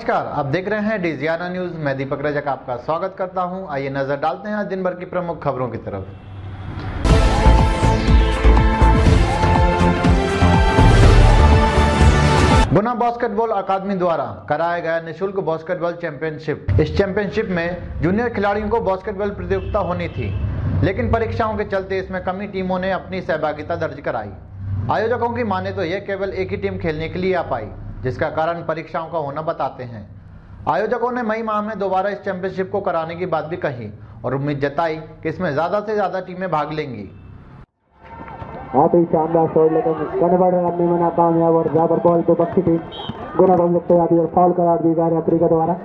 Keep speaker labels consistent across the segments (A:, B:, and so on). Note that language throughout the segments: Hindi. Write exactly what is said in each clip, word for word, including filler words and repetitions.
A: नमस्कार, आप देख रहे हैं डिजियाना न्यूज। मैं दीपक रजक आपका स्वागत करता हूं। आइए नजर डालते हैं आज दिन भर की प्रमुख खबरों की तरफ। गुना बास्केटबॉल अकादमी द्वारा कराया गया निःशुल्क बास्केटबॉल चैंपियनशिप। इस चैंपियनशिप में जूनियर खिलाड़ियों को बास्केटबॉल प्रतियोगिता होनी थी, लेकिन परीक्षाओं के चलते इसमें कमी टीमों ने अपनी सहभागिता दर्ज कराई। आयोजकों की माने तो यह केवल एक ही टीम खेलने के लिए आ पाई, जिसका कारण परीक्षाओं का होना बताते हैं। आयोजकों ने मई माह में दोबारा इस चैंपियनशिप को कराने की बात भी कही और उम्मीद जताई कि इसमें ज्यादा से ज्यादा टीमें भाग लेंगी।
B: बहुत ही शानदार शॉट लेकर कन्वर्ट करने में नाकामयाब और जाबर बॉल को बख्शी थी। गुना बन सकते हैं और फाउल करार दी जा रही है के द्वारा।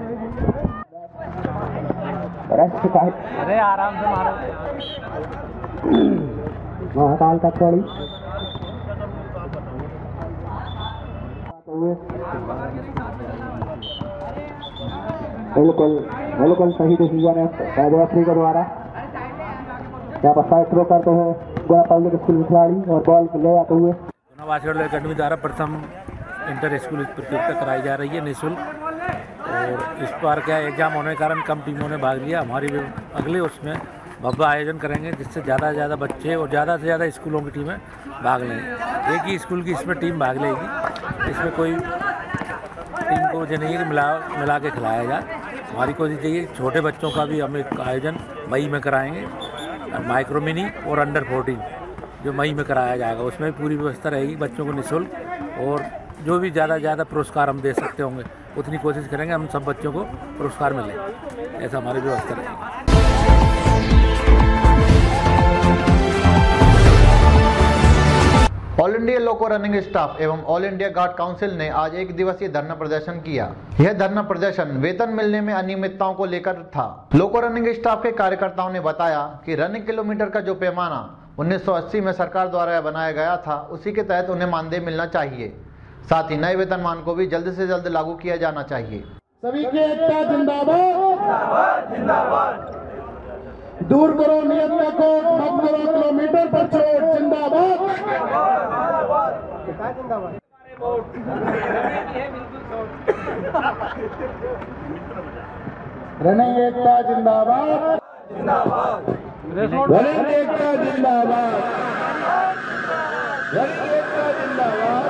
C: अरे आराम से मारो।
B: महाकाल का खिलाड़ी बिल्कुल बिल्कुल सही डिसीजन है रेफरी के द्वारा। यहाँ पर साइड थ्रो करते हैं गुना पब्लिक स्कूल खिलाड़ी और बॉल ले आते हुए।
C: गुना बास्केटबॉल अकादमी द्वारा प्रथम इंटर स्कूल प्रतियोगिता कराई जा रही है निःशुल्क, और इस बार क्या एग्जाम होने के कारण कम टीमों ने भाग लिया। हमारी अगले उसमें भव्य आयोजन करेंगे जिससे ज़्यादा से ज़्यादा बच्चे और ज़्यादा से ज़्यादा स्कूलों की टीमें भाग लें। एक ही स्कूल की इसमें टीम भाग लेगी, इसमें कोई टीम को जो नहीं मिला मिला के खिलाया जाए। हमारी कोशिश यही है छोटे बच्चों का भी हम एक आयोजन मई में कराएंगे। माइक्रो मिनी और अंडर फोर्टीन जो मई में कराया जाएगा, उसमें भी पूरी व्यवस्था रहेगी बच्चों को निःशुल्क, और जो भी ज़्यादा ज़्यादा पुरस्कार हम दे सकते होंगे उतनी कोशिश करेंगे हम सब बच्चों को पुरस्कार मिले, ऐसा हमारी व्यवस्था रहेगी।
A: All India loco running staff एवं ऑल इंडिया गार्ड काउंसिल ने आज एक दिवसीय धरना प्रदर्शन किया। यह धरना प्रदर्शन वेतन मिलने में अनियमितताओं को लेकर था। लोको रनिंग स्टाफ के कार्यकर्ताओं ने बताया कि रनिंग किलोमीटर का जो पैमाना उन्नीस सौ अस्सी में सरकार द्वारा बनाया गया था, उसी के तहत उन्हें मानदेय मिलना चाहिए। साथ ही नए वेतनमान को भी जल्द से जल्द लागू किया जाना चाहिए।
B: सभी के एकता जिंदाबाद जिंदाबाद। दूर करो नियत का कोट, मत करो किलोमीटर पर चोट। जिंदाबाद जिंदाबाद। रनिंग एकता जिंदाबाद जिंदाबाद। रनिंग एकता जिंदाबाद रनिंग एकता जिंदाबाद।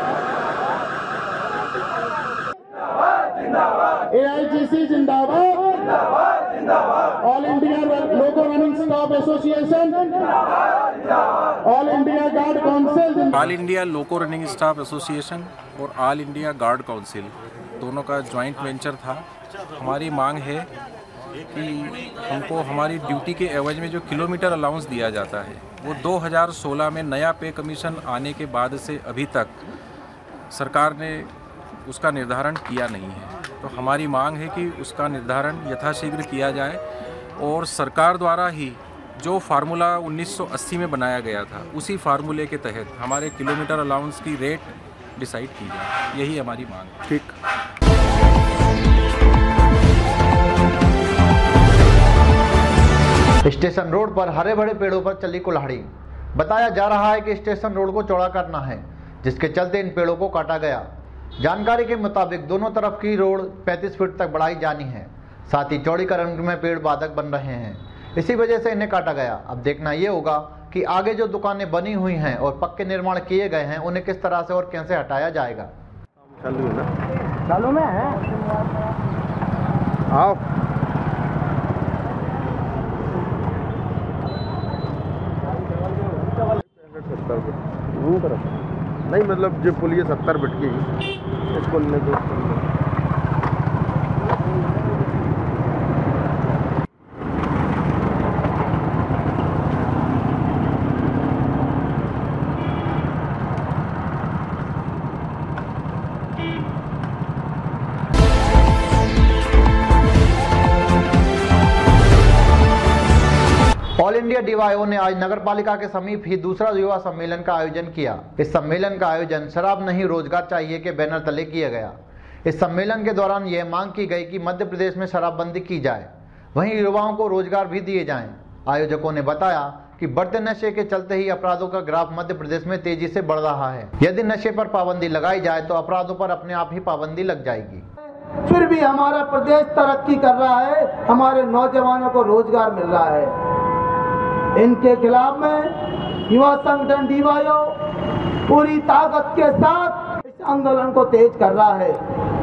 B: ए आई जी सी जिंदाबाद जिंदाबाद जिंदाबाद। All India loco running staff association, all India guard council.
D: All India loco running staff association और ऑल इंडिया गार्ड काउंसिल दोनों का जॉइंट वेंचर था। हमारी मांग है कि हमको हमारी ड्यूटी के एवज में जो किलोमीटर अलाउंस दिया जाता है वो दो हज़ार सोलह में नया पे कमीशन आने के बाद से अभी तक सरकार ने उसका निर्धारण किया नहीं है। तो हमारी मांग है कि उसका निर्धारण यथाशीघ्र किया जाए और सरकार द्वारा ही जो फार्मूला उन्नीस सौ अस्सी में बनाया गया था उसी फार्मूले के तहत हमारे किलोमीटर अलाउंस की रेट डिसाइड की जाए, यही हमारी मांग है। ठीक।
A: स्टेशन रोड पर हरे भरे पेड़ों पर चली कुल्हाड़ी। बताया जा रहा है कि स्टेशन रोड को चौड़ा करना है, जिसके चलते इन पेड़ों को काटा गया। जानकारी के मुताबिक दोनों तरफ की रोड पैंतीस फीट तक बढ़ाई जानी है। साथ ही चौड़ीकरण में पेड़ बाधक बन रहे हैं, इसी वजह से इन्हें काटा गया। अब देखना ये होगा कि आगे जो दुकानें बनी हुई हैं और पक्के निर्माण किए गए हैं उन्हें किस तरह से और कैसे हटाया जाएगा।
B: चालू है ना? चालू में है। आओ नहीं, मतलब जो पुलिस सत्तर बिट की इसको
A: ऑल इंडिया डीवाईओ ने आज नगर पालिका के समीप ही दूसरा युवा सम्मेलन का आयोजन किया। इस सम्मेलन का आयोजन शराब नहीं रोजगार चाहिए के बैनर तले किया गया। इस सम्मेलन के दौरान यह मांग की गई कि मध्य प्रदेश में शराबबंदी की जाए, वहीं युवाओं को रोजगार भी दिए जाएं। आयोजकों ने बताया कि बढ़ते नशे के चलते ही अपराधों का ग्राफ मध्य प्रदेश में तेजी से बढ़ रहा है। यदि नशे पर पाबंदी लगाई जाए तो अपराधों पर अपने आप ही पाबंदी लग जाएगी।
E: फिर भी हमारा प्रदेश तरक्की कर रहा है, हमारे नौजवानों को रोजगार मिल रहा है। इनके खिलाफ में युवा संगठन डीवाईओ पूरी ताकत के साथ इस आंदोलन को तेज कर रहा है।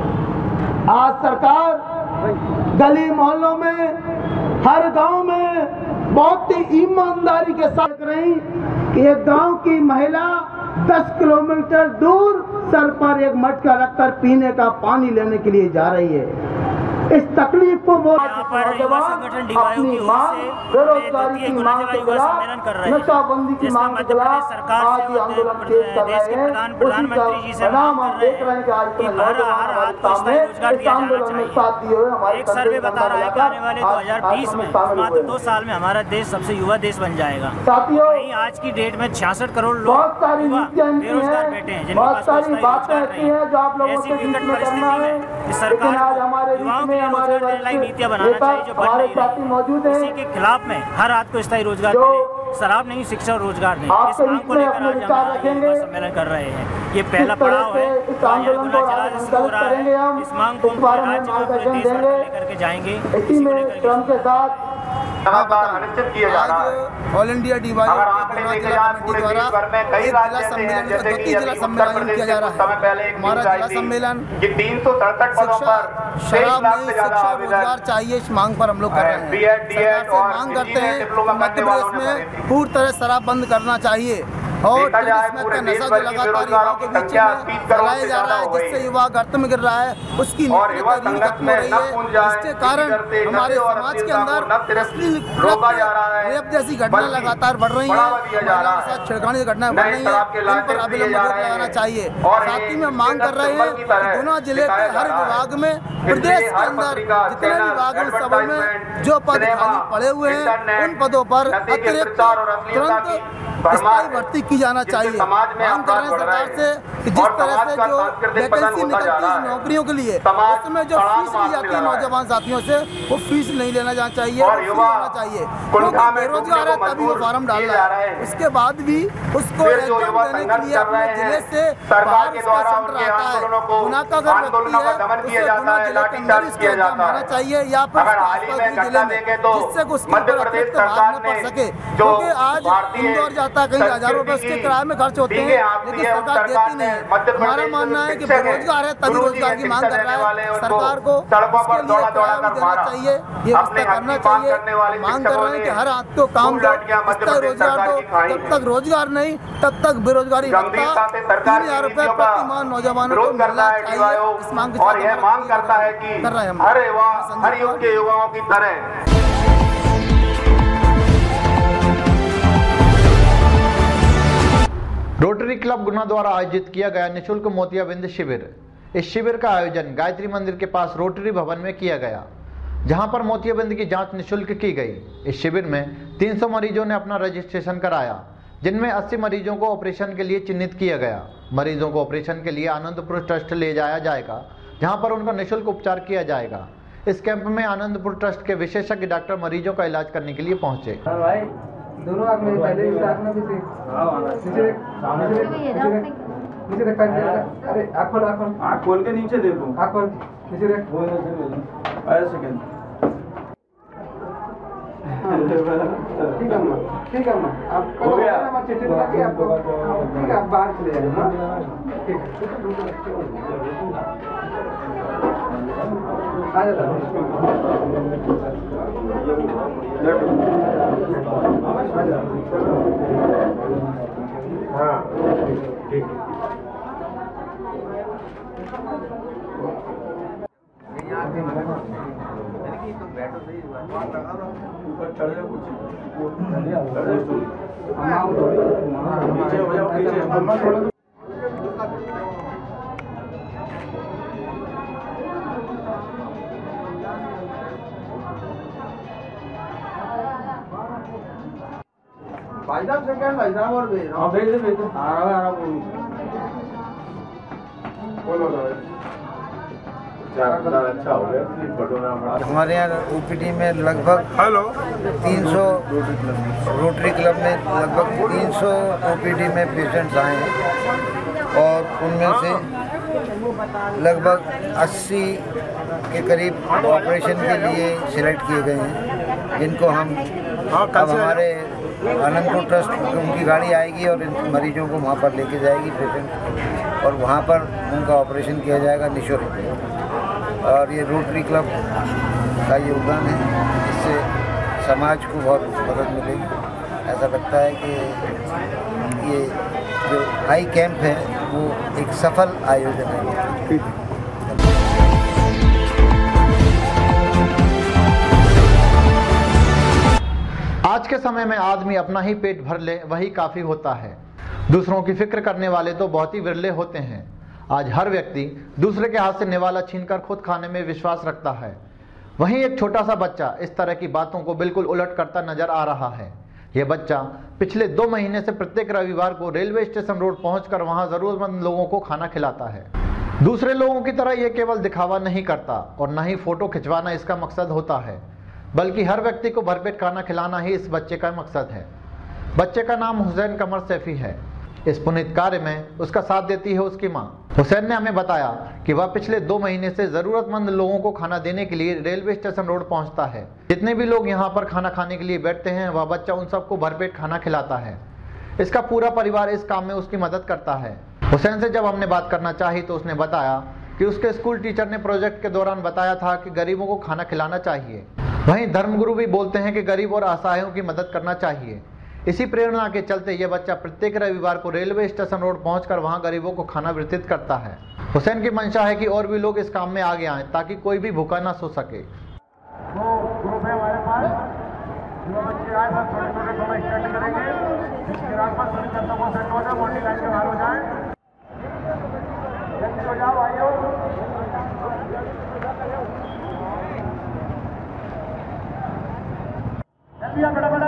E: आज सरकार गली मोहल्लों में, हर गांव में बहुत ही ईमानदारी के साथ रही कि एक गांव की महिला दस किलोमीटर दूर सर पर एक मटका रखकर पीने का पानी लेने के लिए जा रही है। इस तकलीफ को वो नौजवान अपनी मांग, बेरोजगारी की मांग के खिलाफ, नशाबंदी की मांग के खिलाफ आज ये आंदोलन तेज कर रहे हैं। उसी का नाम हम देख रहे हैं कि आज के नौजवान हमारे सामने इस आंदोलन में साथ दिए हुए हमारे
F: एक सर्वे बता रहा है कि आने वाले दो हज़ार बीस में मात्र दो साल में हमारा देश सबसे युवा देश बन जाएगा।
E: साथियों,
F: आज की डेट में छियासठ करोड़ लोग
E: बहुत सारी नीतियां
F: बेरोजगार बैठे हैं,
E: बहुत सारी बातें ऐसी हैं जो आप लोगों से बीच में करना है। लेकिन आज हमारे बीच में हमारे
F: नीतियां बनाना चाहिए जो
E: हमारे साथी मौजूद हैं।
F: इसी के खिलाफ में हर रात को स्थायी रोजगार मिले, शराब नहीं, शिक्षा और रोजगार नहीं। इस मांग को लेकर आज हम सम्मेलन कर रहे हैं। ये पहला पड़ाव है, इस आंदोलन को शुरू हो रहा है। इस मांग को राज्य में पूरे देश भर लेकर के जाएंगे।
E: इसी में श्रम के साथ
G: अनिश्चित किया जा रहा है।
H: ऑल इंडिया डीवाईओ द्वारा जिला सम्मेलन का द्वितीय जिला सम्मेलन किया जा रहा है। हमारा जिला सम्मेलन
G: तीन सौ सड़सठ पदों पर
H: शराब नहीं, शिक्षा रोजगार चाहिए, इस मांग पर हम लोग कर रहे हैं। सरकार से मांग करते हैं मध्य प्रदेश में पूरी तरह शराब बंद करना चाहिए और का नशा जो लगातार युवाओं के बीच में फैलाया जा रहा है, जिससे युवा गर्त में गिर रहा है, उसकी रीढ़ खत्म हो रही है। इसके कारण हमारे समाज के अंदर अश्लील रेप जैसी घटनाएं लगातार बढ़ रही हैं, महिलाओं के साथ छेड़खानी की घटनाएं बढ़ रही हैं, इन पर अविलंब रोक लगाना चाहिए। साथ ही में मांग कर रहे हैं कि गुना जिले के हर विभाग में, प्रदेश के अंदर जितने विभाग हैं सब में जो पद खाली पड़े हुए हैं, उन पदों पर अतिरिक्त तुरंत स्थायी भर्ती की जाना चाहिए। मांग कर रहे हैं सरकार से कि जिस तरह से जो वैकेंसी निकलती है नौकरियों के लिए, उसमें जो फीस ली जाती है नौजवान साथियों से, वो फीस नहीं लेना जाना चाहिए, लेना चाहिए। क्योंकि बेरोजगार है तभी वो फॉर्म डाल रहा है, उसके बाद भी उसको एग्जाम देने के लिए अपने जिले से बाहर उसका सेंटर आता है। गुना का अगर व्यक्ति है उसे गुना जिले के अंदर इसका एग्जाम होना चाहिए या फिर जिले में, जिससे उसके ऊपर अतिरिक्त भार न पड़ सके। क्योंकि आज इंदौर जाता है कहीं हजारों रुपए उसके किराए में खर्च होते हैं, लेकिन सरकार देती नहीं है। हमारा मानना है कि बेरोजगार है तभी रोजगार की मांग कर रहा है, सरकार को उसके लिए किराया भी देना चाहिए, ये व्यवस्था करना चाहिए। मांग कर रहे हैं कि हर हाथ को काम दो, स्थायी रोजगार दो। जब तक रोजगार नहीं तब तक बेरोजगारी बढ़ता। तीन हजार रुपए प्रतिमाह नौजवानों को मिलना चाहिए। इस मांग
G: और यह मांग करता है कि हर युवा हर युग के युवाओं की तरह
A: रोटरी क्लब गुना द्वारा आयोजित किया गया निःशुल्क मोतियाबिंद शिविर। इस शिविर का आयोजन गायत्री मंदिर के पास रोटरी भवन में किया गया, जहां पर मोतियाबिंद की जांच निःशुल्क की गई। इस शिविर में तीन सौ मरीजों ने अपना रजिस्ट्रेशन कराया, जिनमें अस्सी मरीजों को ऑपरेशन के लिए चिन्हित किया गया। मरीजों को ऑपरेशन के लिए आनंदपुर ट्रस्ट ले जाया जाएगा, जहाँ पर उनका निःशुल्क उपचार किया जाएगा। इस कैंप में आनंदपुर ट्रस्ट के विशेषज्ञ डॉक्टर मरीजों का इलाज करने के लिए पहुंचे।
I: दोनों आँख में पहले ही आँख में भी नीचे नीचे रख अरे आँख खोल आँख खोल आँख खोल के नीचे देखो आँख खोल नीचे रख आया सेकंड ठीक है अम्मा ठीक है अम्मा आप हो गया मैं चिट्ठी लगा के आपको ठीक है आप बाहर चले जाइए ठीक आ जाता हाँ ठीक ऊपर चढ़ जाओ नीचे हो जाओ नीचे भाई साहब सेकंड भाई साहब और भेज हाँ भेज दे भेज दे आ रहा है आ रहा बोलो बोलो अच्छा हो गया।
J: हमारे यहाँ ओपीडी में लगभग हेलो तीन सौ रोटरी क्लब में लगभग तीन सौ ओपीडी में पेशेंट्स आए हैं और उनमें से लगभग अस्सी के करीब ऑपरेशन के लिए सिलेक्ट किए गए हैं, जिनको हम अब हमारे आनंदपुर ट्रस्ट उनकी गाड़ी आएगी और इन मरीजों को वहाँ पर लेके जाएगी पेशेंट, और वहाँ पर उनका ऑपरेशन किया जाएगा निःशुल्क। और ये रोटरी क्लब का योगदान है, इससे समाज को बहुत मदद मिलेगी। ऐसा लगता है कि ये जो आई कैंप है वो एक सफल आयोजन है।
A: आज के समय में आदमी अपना ही पेट भर ले वही काफ़ी होता है। दूसरों की फिक्र करने वाले तो बहुत ही विरले होते हैं। आज हर व्यक्ति दूसरे के हाथ से निवाला छीनकर खुद खाने में विश्वास रखता है। वहीं एक छोटा सा बच्चा इस तरह की बातों को बिल्कुल उलट करता नजर आ रहा है। यह बच्चा पिछले दो महीने से प्रत्येक रविवार को रेलवे स्टेशन रोड पहुंचकर वहां जरूरतमंद लोगों को खाना खिलाता है। दूसरे लोगों की तरह यह केवल दिखावा नहीं करता और न ही फोटो खिंचवाना इसका मकसद होता है, बल्कि हर व्यक्ति को भरपेट खाना खिलाना ही इस बच्चे का मकसद है। बच्चे का नाम हुसैन कमर सैफी है। इस पुनीत कार्य में उसका साथ देती है उसकी मां। हुसैन ने हमें बताया कि वह पिछले दो महीने से जरूरतमंद लोगों को खाना देने के लिए रेलवे स्टेशन रोड पहुंचता है। जितने भी लोग यहां पर खाना खाने के लिए बैठते हैं वह बच्चा उन सबको भरपेट खाना खिलाता है। इसका पूरा परिवार इस काम में उसकी मदद करता है। हुसैन से जब हमने बात करना चाही तो उसने बताया कि उसके स्कूल टीचर ने प्रोजेक्ट के दौरान बताया था कि गरीबों को खाना खिलाना चाहिए। वहीं धर्मगुरु भी बोलते हैं कि गरीब और असहायों की मदद करना चाहिए। इसी प्रेरणा के चलते यह बच्चा प्रत्येक रविवार को रेलवे स्टेशन रोड पहुंचकर वहां गरीबों को खाना वितरित करता है। हुसैन की मंशा है कि और भी लोग इस काम में आगे आएं ताकि कोई भी भूखा ना सो सके।
G: वो ग्रुप है हमारे पास, जो बच्चे आए सब छोटे छोटे थोड़ा स्टैंड करेंगे, इसके आसपास सभी चंदों को सेट हो जाए, मोटी लाइन के बाहर हो जाए, जल्दी हो जाओ भाइयों। जल्दी आ बड़ा बड़ा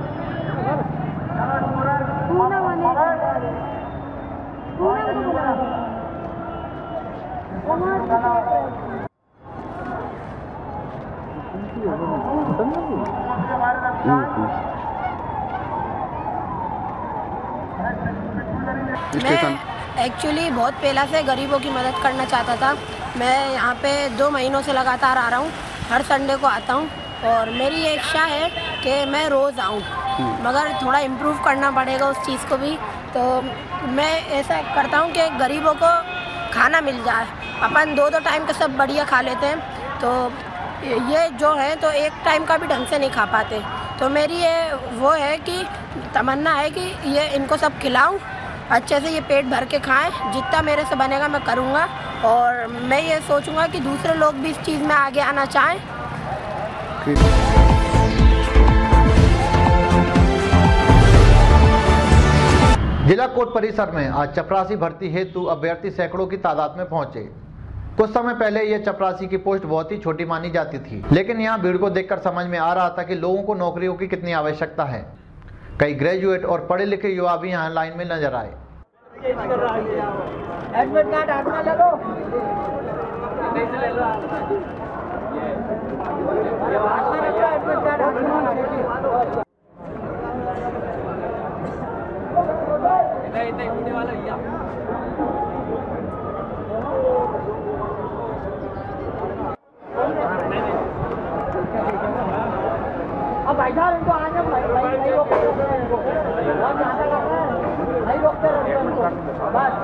K: मैं एक्चुअली बहुत पहला से गरीबों की मदद करना चाहता था। मैं यहाँ पे दो महीनों से लगातार आ रहा हूँ, हर संडे को आता हूँ और मेरी ये इच्छा है कि मैं रोज़ आऊँ, मगर थोड़ा इम्प्रूव करना पड़ेगा उस चीज़ को भी। तो मैं ऐसा करता हूँ कि गरीबों को खाना मिल जाए। अपन दो दो टाइम का सब बढ़िया खा लेते हैं, तो ये जो है तो एक टाइम का भी ढंग से नहीं खा पाते। तो मेरी ये वो है कि तमन्ना है कि ये इनको सब खिलाऊं, अच्छे से ये पेट भर के खाएं। जितना मेरे से बनेगा मैं करूँगा और मैं ये सोचूंगा कि दूसरे लोग भी इस चीज़ में आगे आना चाहें।
A: जिला कोर्ट परिसर में आज चपरासी भर्ती हेतु अभ्यर्थी सैकड़ों की तादाद में पहुंचे। कुछ समय पहले यह चपरासी की पोस्ट बहुत ही छोटी मानी जाती थी, लेकिन यहाँ भीड़ को देखकर समझ में आ रहा था कि लोगों को नौकरियों की कितनी आवश्यकता है। कई ग्रेजुएट और पढ़े लिखे युवा भी यहाँ लाइन में नजर आए।
L: एडमिट कार्ड अपना ले लो। अब भाई साहब इनको आने भाई भाई भाई रोकते रोकते इनको बहुत ज्यादा कर रहे हैं भाई रोकते रोकते इनको बस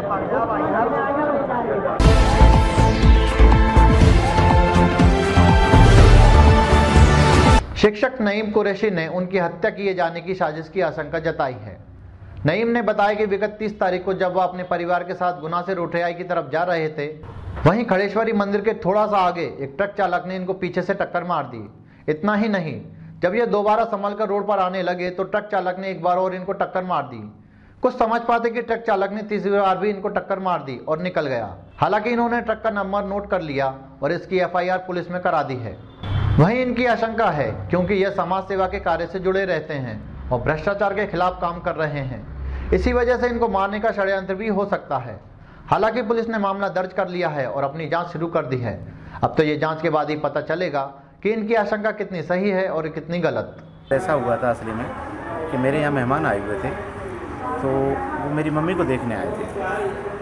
A: शिक्षक नईम कुरैशी ने उनकी हत्या किए जाने की साजिश की आशंका जताई है। नईम ने बताया कि विगत तीस तारीख को जब वह अपने परिवार के साथ गुना से रोठियाई की तरफ जा रहे थे, वहीं खड़ेश्वरी मंदिर के थोड़ा सा आगे एक ट्रक चालक ने इनको पीछे से टक्कर मार दी। इतना ही नहीं, जब ये दोबारा संभल कर रोड पर आने लगे तो ट्रक चालक ने एक बार और इनको टक्कर मार दी। कुछ समझ पाते कि ट्रक चालक ने तीसरी बार भी इनको टक्कर मार दी और निकल गया। हालांकि इन्होंने ट्रक का नंबर नोट कर लिया और इसकी एफ आई आर पुलिस में करा दी है। वहीं इनकी आशंका है क्योंकि यह समाज सेवा के कार्य से जुड़े रहते हैं और भ्रष्टाचार के खिलाफ काम कर रहे हैं, इसी वजह से इनको मारने का षड्यंत्र भी हो सकता है। हालांकि पुलिस ने मामला दर्ज कर लिया है और अपनी जांच शुरू कर दी है। अब तो ये जांच के बाद ही पता चलेगा कि इनकी आशंका कितनी सही है और कितनी गलत।
M: ऐसा हुआ था असली में कि मेरे यहाँ मेहमान आए हुए थे, तो वो मेरी मम्मी को देखने आए थे।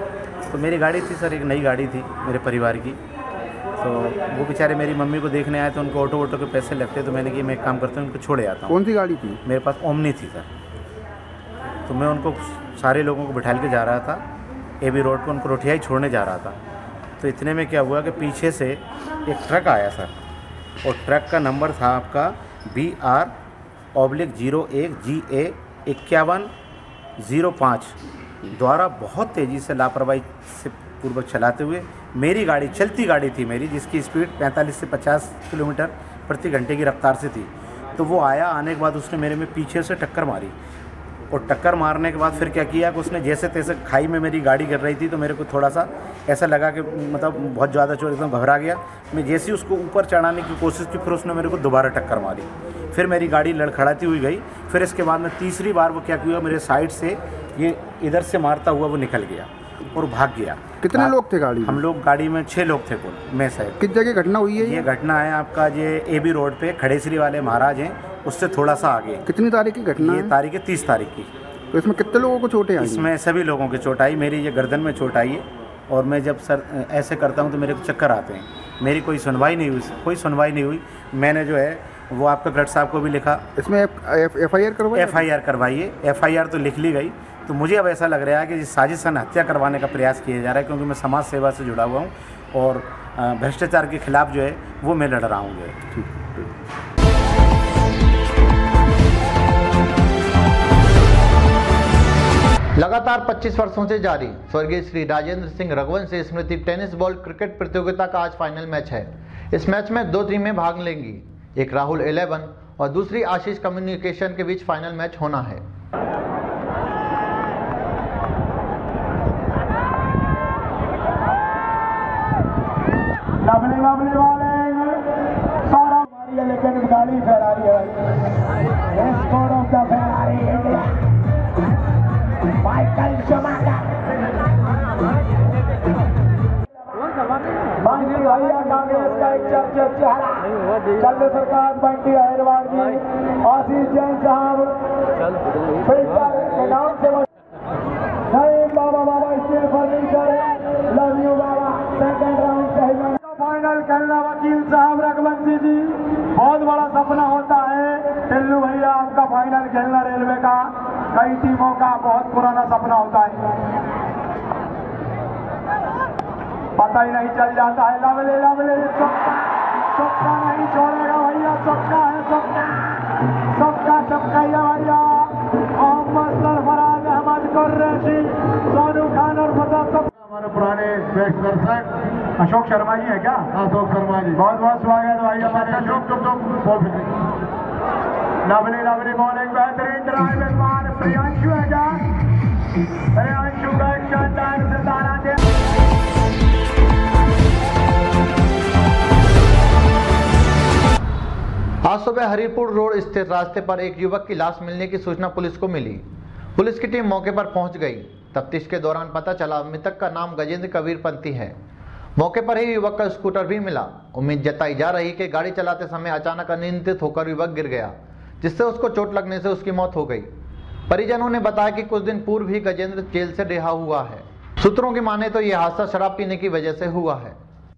M: तो मेरी गाड़ी थी सर, एक नई गाड़ी थी मेरे परिवार की। तो वो बेचारे मेरी मम्मी को देखने आए तो उनको ऑटो वोटो के पैसे लगते, तो मैंने कि मैं एक काम करता हूँ उनको छोड़े आता हूँ।
N: कौन सी गाड़ी थी?
M: मेरे पास ओमनी थी सर। तो मैं उनको सारे लोगों को बिठा के जा रहा था ए बी रोड पर, उनको रोटियाई छोड़ने जा रहा था। तो इतने में क्या हुआ कि पीछे से एक ट्रक आया सर, और ट्रक का नंबर था आपका बी आर ऑब्लिक जीरो एक जी ए इक्यावन ज़ीरो पाँच द्वारा बहुत तेज़ी से लापरवाही से पूर्वक चलाते हुए मेरी गाड़ी, चलती गाड़ी थी मेरी, जिसकी स्पीड पैंतालीस से पचास किलोमीटर प्रति घंटे की रफ्तार से थी। तो वो आया, आने के बाद उसने मेरे में पीछे से टक्कर मारी, और टक्कर मारने के बाद फिर क्या किया कि उसने जैसे तैसे खाई में मेरी गाड़ी गिर रही थी, तो मेरे को थोड़ा सा ऐसा लगा कि मतलब बहुत ज़्यादा चोट, एकदम घबरा गया मैं। जैसे ही उसको ऊपर चढ़ाने की कोशिश की, फिर उसने मेरे को दोबारा टक्कर मारी, फिर मेरी गाड़ी लड़खड़ाती हुई गई। फिर इसके बाद में तीसरी बार वो क्या किया, मेरे साइड से ये इधर से मारता हुआ वो निकल गया और भाग गया।
N: कितने लोग थे गाड़ी में?
M: हम लोग गाड़ी में छः लोग थे कुल, मैं सहित।
N: किस जगह घटना हुई है?
M: ये घटना है आपका ये ए बी रोड पे खड़ेसरी वाले महाराज हैं, उससे थोड़ा सा आगे।
N: कितनी तारीख की घटना?
M: ये तारीख है तीस तारीख की।
N: तो इसमें कितने लोगों को चोटें आई?
M: इसमें सभी लोगों की चोट आई। मेरी ये गर्दन में चोट आई है, और मैं जब सर ऐसे करता हूँ तो मेरे को चक्कर आते हैं। मेरी कोई सुनवाई नहीं हुई, कोई सुनवाई नहीं हुई। मैंने जो है वो आपका कलेक्टर साहब को भी लिखा,
N: इसमें एफ आई आर करवाई
M: एफ आई आर करवाइए। एफ आई आर तो लिख ली गई। तो मुझे अब ऐसा लग रहा है कि साजिशन हत्या करवाने का प्रयास किया जा रहा है, क्योंकि मैं समाज सेवा से जुड़ा हुआ हूँ और भ्रष्टाचार के खिलाफ जो है वो मैं लड़ रहा हूँ। जो है
A: लगातार पच्चीस वर्षों से जारी स्वर्गीय श्री राजेंद्र सिंह रघुवंश स्मृति टेनिस बॉल क्रिकेट प्रतियोगिता का आज फाइनल मैच है। इस मैच में दो टीमें भाग लेंगी, एक राहुल इलेवन और दूसरी आशीष कम्युनिकेशन के बीच फाइनल मैच होना है।
G: लवली लवली बॉलिंग सौरभ मारी है, लेकिन गाड़ी फेरारी है भाई। Score of the Ferrari Michael Schumacher. Bunty भैया कांग्रेस का एक चर्चित चेहरा, चंद्र प्रकाश बंटी अहिरवार जी, आशीष जैन साहब फिल्टर के नाम से नहीं, Baba Baba steel furniture, love you Baba. Second round सही फाइनल खेलना वकील साहब रघुवंशी जी, बहुत बड़ा सपना होता है टिल्लू भैया आपका फाइनल खेलना रेलवे का, कई टीमों का बहुत पुराना सपना होता है, पता ही नहीं चल जाता है। लवले लवले सबका सबका नहीं छोड़ेगा भैया, सबका है सबका सबका सबका ही भैया। मोहम्मद सरफराज अहमद कुरैशी, सोनू खान और फतेह सब हमारे पुराने बेस्ट दर्शक अशोक शर्मा जी है क्या? अशोक शर्मा जी, बहुत बहुत स्वागत भाई हमारे। लवली लवली बॉलिंग, बेहतरीन ड्राइव इस बार प्रियांशु है क्या? प्रियांशु का एक शानदार सितारा दे।
A: आज सुबह हरिपुर रोड स्थित रास्ते पर एक युवक की लाश मिलने की सूचना पुलिस को मिली। पुलिस की टीम मौके पर पहुंच गई। तफ्तीश के दौरान पता चला मृतक का नाम गजेंद्र कबीर पंथी है। मौके पर ही युवक का स्कूटर भी मिला। उम्मीद जताई जा रही कि गाड़ी चलाते समय अचानक अनियंत्रित होकर युवक गिर गया, जिससे उसको चोट लगने से उसकी मौत हो गई। परिजनों ने बताया कि कुछ दिन पूर्व ही गजेंद्र जेल से रिहा हुआ है। सूत्रों की माने तो यह हादसा शराब पीने की वजह से हुआ है।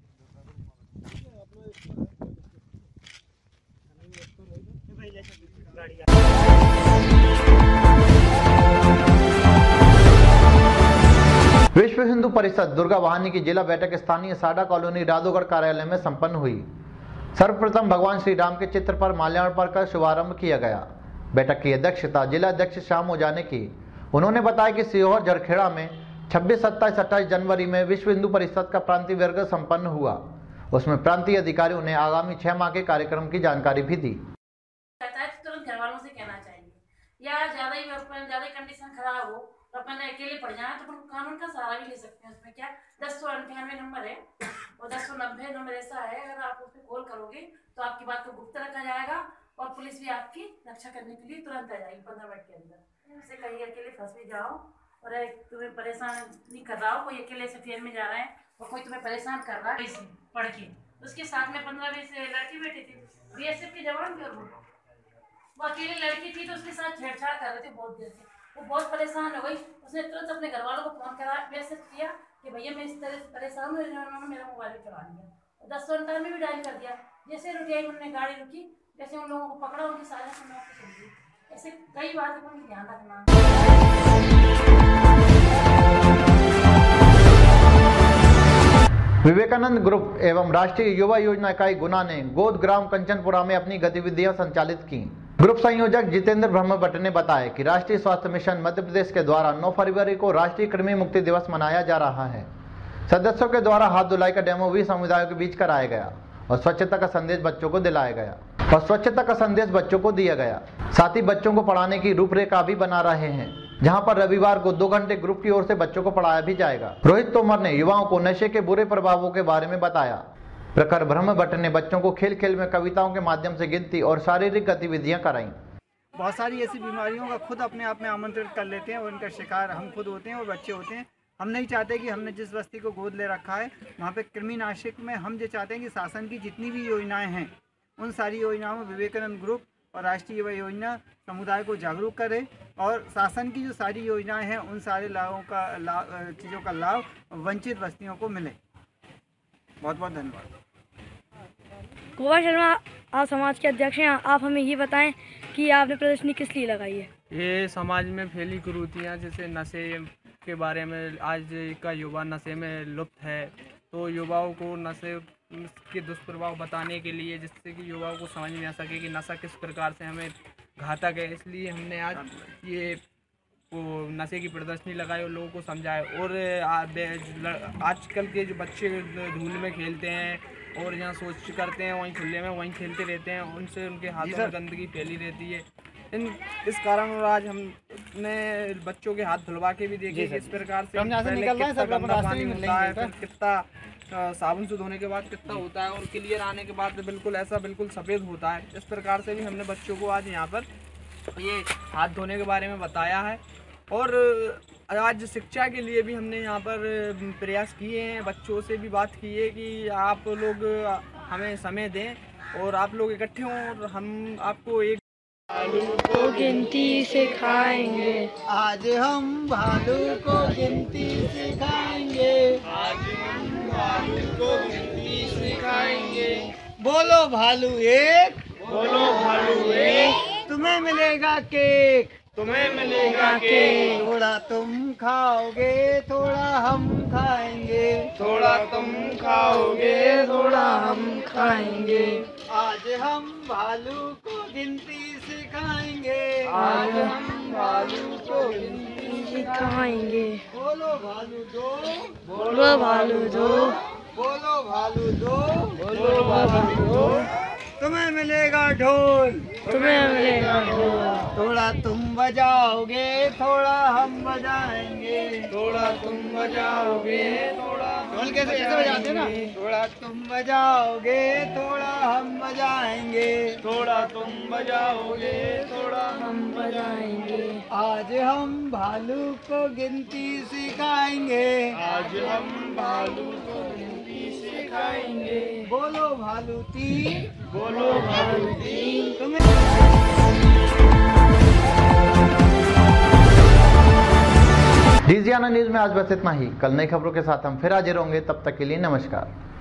A: विश्व हिंदू परिषद दुर्गा वाहिनी की जिला बैठक स्थानीय साडा कॉलोनी राधोगढ़ कार्यालय में संपन्न हुई। सर्वप्रथम भगवान श्री राम के चित्र पर माल्यार्पण कर शुभारंभ किया गया। बैठक की अध्यक्षता जिला अध्यक्ष श्याम ओझा ने की। उन्होंने बताया कि सीहोर झरखेड़ा में छब्बीस, सत्ताईस, अट्ठाईस जनवरी में विश्व हिंदू परिषद का प्रांतीय वर्ग संपन्न हुआ। उसमें प्रांतीय अधिकारियों ने आगामी छह माह के कार्यक्रम की जानकारी भी दी।
O: तुरंत घर वालों से कहना चाहिए, या ज्यादा ही ज्यादा कंडीशन खराब हो तो अपन अकेले पड़ जाए तो कानून का सहारा भी ले सकते हैं। उसमें क्या दस सौ अंठानवे नंबर है और दस सौ नब्बे नंबर ऐसा है, अगर आप उसमें कॉल करोगे तो आपकी बात को गुप्त रखा जाएगा और पुलिस भी आपकी रक्षा करने के लिए तुरंत आ जाएगी पंद्रह मिनट के अंदर। उससे कहीं अकेले फंस भी जाओ और तुम्हें परेशान नहीं कर रहा हो, कोई अकेले से ट्रेन में जा रहे हैं और कोई तुम्हें परेशान कर रहा है पढ़ के, उसके साथ में पंद्रह बीस लड़की बैठी थी, बी एस एफ के जवान भी, और वो अकेली लड़की थी तो उसके साथ छेड़छाड़ कर रहे थे बहुत देर से। वो बहुत परेशान हो गई, उसने तुरंत अपने घर वालों को फोन करा, मैसेज किया कि भैया मैं इस तरह से परेशान हूँ, उन्होंने मेरा मोबाइल चुरा लिया। दस सौ अंठानवे में भी डायल कर दिया। जैसे रुकी उन्होंने गाड़ी रुकी, जैसे उन लोगों को पकड़ा, उनकी साजिश हम लोगों को सुन दी। ऐसे कई बातें पर ध्यान रखना।
A: विवेकानंद ग्रुप एवं राष्ट्रीय युवा योजना इकाई गुना ने गोद ग्राम कंचनपुरा में अपनी गतिविधियां संचालित की। ग्रुप संयोजक जितेंद्र ब्रह्म भट्ट ने बताया कि राष्ट्रीय स्वास्थ्य मिशन मध्य प्रदेश के द्वारा नौ फरवरी को राष्ट्रीय कृमि मुक्ति दिवस मनाया जा रहा है। सदस्यों के द्वारा हाथ धुलाई का डेमो भी समुदायों के बीच कराया गया और स्वच्छता का संदेश बच्चों को दिलाया गया और स्वच्छता का संदेश बच्चों को दिया गया। साथ ही बच्चों को पढ़ाने की रूपरेखा भी बना रहे हैं, जहां पर रविवार को दो घंटे ग्रुप की ओर से बच्चों को पढ़ाया भी जाएगा। रोहित तोमर ने युवाओं को नशे के बुरे प्रभावों के बारे में बताया। प्रखर ब्रह्म भट्ट ने बच्चों को खेल खेल में कविताओं के माध्यम से गिनती और शारीरिक गतिविधियां कराई।
P: बहुत सारी ऐसी बीमारियों का खुद अपने आप में आमंत्रित कर लेते हैं और उनका शिकार हम खुद होते हैं और बच्चे होते हैं। हम नहीं चाहते कि हमने जिस बस्ती को गोद ले रखा है वहाँ पे कृमि नाशक में हम ये चाहते हैं कि शासन की जितनी भी योजनाएं हैं उन सारी योजनाओं में विवेकानंद ग्रुप और राष्ट्रीय युवा योजना समुदाय को जागरूक करे और शासन की जो सारी योजनाएं हैं उन सारे लाभों का लाभ चीज़ों का लाभ वंचित बस्तियों को मिले। बहुत बहुत धन्यवाद।
Q: गोपाल शर्मा, आप समाज के अध्यक्ष हैं, आप हमें ये बताएं कि आपने प्रदर्शनी किस लिए लगाई है?
R: ये समाज में फैली कुरीतियाँ जैसे नशे के बारे में, आज का युवा नशे में लुप्त है, तो युवाओं को नशे के दुष्प्रभाव बताने के लिए, जिससे कि युवाओं को समझ में आ सके कि नशा किस प्रकार से हमें घातक है, इसलिए हमने आज ये वो नशे की प्रदर्शनी लगाई और लोगों को समझाए। और आजकल के जो बच्चे धूल में खेलते हैं और जहाँ सोच करते हैं वहीं खुले में वहीं खेलते रहते हैं, उनसे उनके हाथों में गंदगी फैली रहती है। इन इस कारण आज हमने बच्चों के हाथ धुलवा के भी देखे कि इस प्रकार से कितना गंदा पानी होता है, फिर कितना साबुन से धोने के बाद कितना होता है और क्लियर आने के बाद बिल्कुल ऐसा बिल्कुल सफ़ेद होता है। इस प्रकार से भी हमने बच्चों को आज यहाँ पर ये हाथ धोने के बारे में बताया है और आज शिक्षा के लिए भी हमने यहाँ पर प्रयास किए हैं। बच्चों से भी बात की है कि आप लोग हमें समय दें और आप लोग इकट्ठे हों और हम आपको एक
Q: भालू को गिनती सिखाएंगे।
L: आज हम भालू को गिनती सिखाएंगे।
Q: आज हम भालू को गिनती सिखाएंगे।
L: बोलो भालू एक,
Q: बोलो भालू एक,
L: तुम्हें मिलेगा केक,
Q: तुम्हें मिलेगा केक।
L: थोड़ा तुम खाओगे थोड़ा हम खाएंगे,
Q: थोड़ा तुम खाओगे थोड़ा हम खाएंगे।
L: आज हम भालू को गिनती सिखाएंगे।
Q: आज हम भालू को गिनती सिखाएंगे।
L: बोलो भालू दो,
Q: बोलो भालू दो,
L: बोलो भालू दो,
Q: बोलो भालू दो।
L: तुम्हें मिलेगा ढोल,
Q: तुम्हें मिलेगा ढोल।
L: थोड़ा तुम बजाओगे थोड़ा हम बजाएंगे,
Q: थोड़ा तुम बजाओगे थोड़ा
L: ढोल कैसे ऐसे बजाते हैं ना। थोड़ा तुम बजाओगे थोड़ा हम बजाएंगे,
Q: थोड़ा तुम बजाओगे थोड़ा हम बजाएंगे।
L: आज हम भालू को गिनती सिखाएंगे।
Q: आज हम भालू को गिनती सिखाएंगे।
L: बोलो भालू तीन,
Q: बोलो भालू तीन।
L: तुम्हें
A: डीजीआना न्यूज में आज बस इतना ही। कल नई खबरों के साथ हम फिर हाजिर होंगे, तब तक के लिए नमस्कार।